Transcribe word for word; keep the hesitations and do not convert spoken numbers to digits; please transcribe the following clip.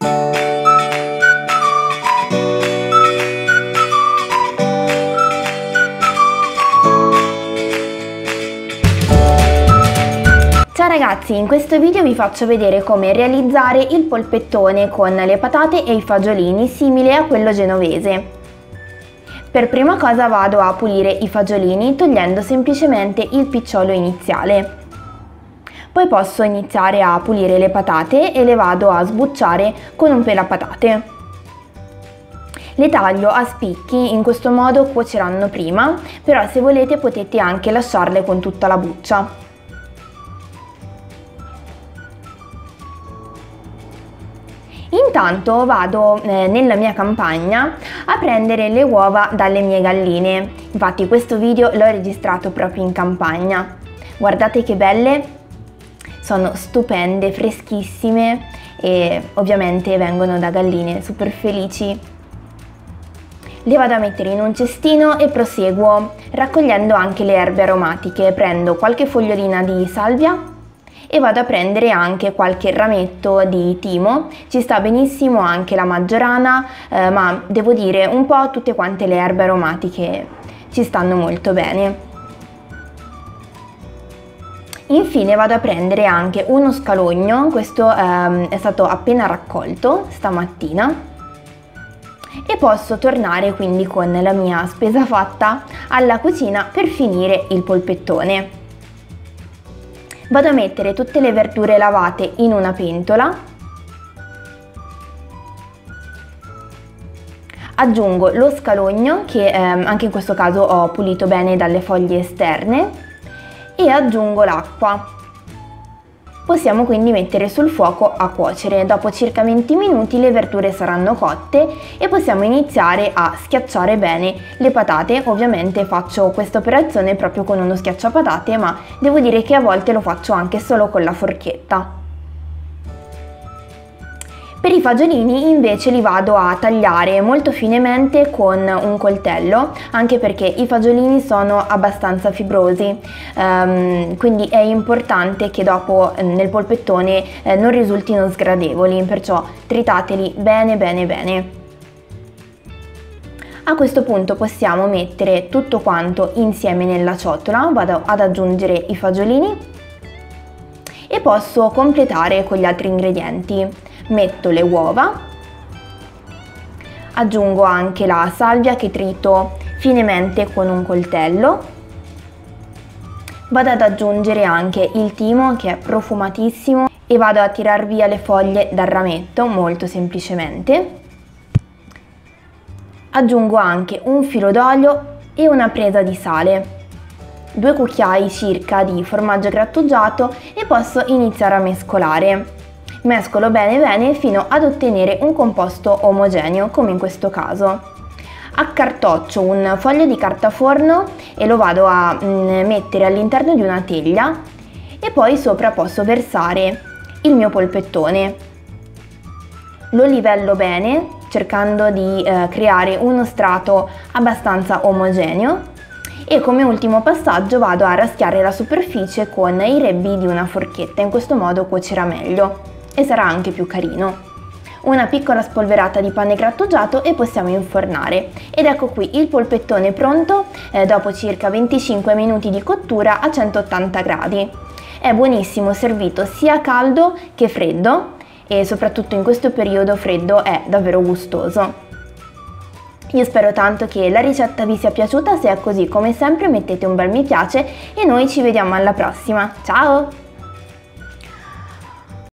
Ciao ragazzi, in questo video vi faccio vedere come realizzare il polpettone con le patate e i fagiolini simile a quello genovese. Per prima cosa vado a pulire i fagiolini togliendo semplicemente il picciolo iniziale. Poi posso iniziare a pulire le patate e le vado a sbucciare con un pelapatate. Le taglio a spicchi, in questo modo cuoceranno prima, però se volete potete anche lasciarle con tutta la buccia. Intanto vado eh, nella mia campagna a prendere le uova dalle mie galline. Infatti questo video l'ho registrato proprio in campagna. Guardate che belle, sono stupende, freschissime e ovviamente vengono da galline super felici. Le vado a mettere in un cestino e proseguo raccogliendo anche le erbe aromatiche. Prendo qualche fogliolina di salvia e vado a prendere anche qualche rametto di timo. Ci sta benissimo anche la maggiorana, eh, ma devo dire un po' tutte quante le erbe aromatiche ci stanno molto bene. Infine vado a prendere anche uno scalogno, questo ehm, è stato appena raccolto stamattina, e posso tornare quindi con la mia spesa fatta alla cucina per finire il polpettone. Vado a mettere tutte le verdure lavate in una pentola, aggiungo lo scalogno che ehm, anche in questo caso ho pulito bene dalle foglie esterne e aggiungo l'acqua. Possiamo quindi mettere sul fuoco a cuocere. Dopo circa venti minuti le verdure saranno cotte e possiamo iniziare a schiacciare bene le patate. Ovviamente faccio questa operazione proprio con uno schiacciapatate, ma devo dire che a volte lo faccio anche solo con la forchetta. Per i fagiolini invece li vado a tagliare molto finemente con un coltello, anche perché i fagiolini sono abbastanza fibrosi, um, quindi è importante che dopo nel polpettone eh, non risultino sgradevoli, perciò tritateli bene bene bene. A questo punto possiamo mettere tutto quanto insieme nella ciotola, vado ad aggiungere i fagiolini e posso completare con gli altri ingredienti. Metto le uova, aggiungo anche la salvia che trito finemente con un coltello, vado ad aggiungere anche il timo che è profumatissimo e vado a tirar via le foglie dal rametto molto semplicemente. Aggiungo anche un filo d'olio e una presa di sale, due cucchiai circa di formaggio grattugiato e posso iniziare a mescolare. Mescolo bene bene fino ad ottenere un composto omogeneo, come in questo caso. Accartoccio un foglio di carta forno e lo vado a mm, mettere all'interno di una teglia e poi sopra posso versare il mio polpettone. Lo livello bene cercando di eh, creare uno strato abbastanza omogeneo e come ultimo passaggio vado a raschiare la superficie con i rebbi di una forchetta. In questo modo cuocerà meglio e sarà anche più carino. Una piccola spolverata di pane grattugiato e possiamo infornare. Ed ecco qui il polpettone pronto eh, dopo circa venticinque minuti di cottura a centottanta gradi. È buonissimo servito sia caldo che freddo e soprattutto in questo periodo freddo è davvero gustoso. Io spero tanto che la ricetta vi sia piaciuta, se è così come sempre mettete un bel mi piace e noi ci vediamo alla prossima. Ciao!